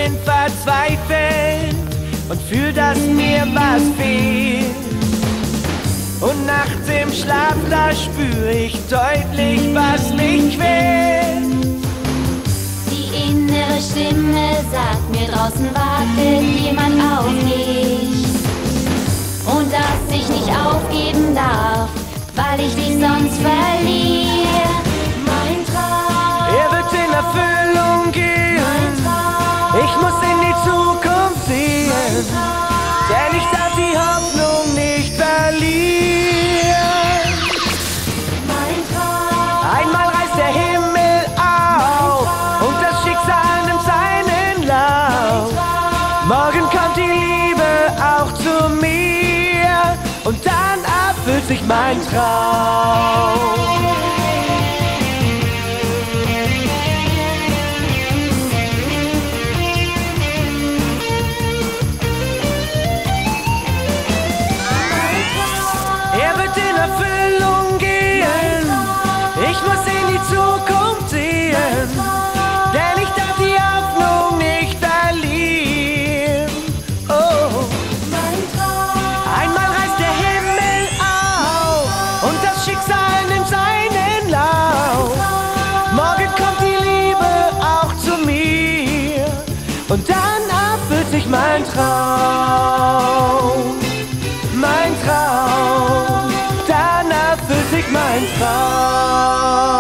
bin verzweifelt und fühl, dass mir was fehlt. Und nachts im Schlaf, da spür ich deutlich, was mich quält. Die innere Stimme sagt mir, draußen wartet jemand auf mich. Und dass ich nicht aufgeben darf, weil ich dich sonst verliere. Mein Traum, Er wird in Erfüllung gehen. mein Traum, Ich muss in die Zukunft sehen, denn ich darf die Hoffnung nicht verlieren. mein Traum, Einmal reißt der Himmel auf und das Schicksal nimmt seinen Lauf. Morgen kommt die Liebe auch zu mir und dann erfüllt sich mein Traum. Er wird in Erfüllung gehen. Ich muss in die Zukunft sehen, denn ich darf die Hoffnung nicht verlieren. Oh. mein Traum, Einmal reißt der Himmel auf und das Schicksal nimmt seinen Lauf. Morgen kommt die Liebe auch zu mir und dann erfüllt sich mein Traum. Mein Traum, dann erfüllt sich mein Traum.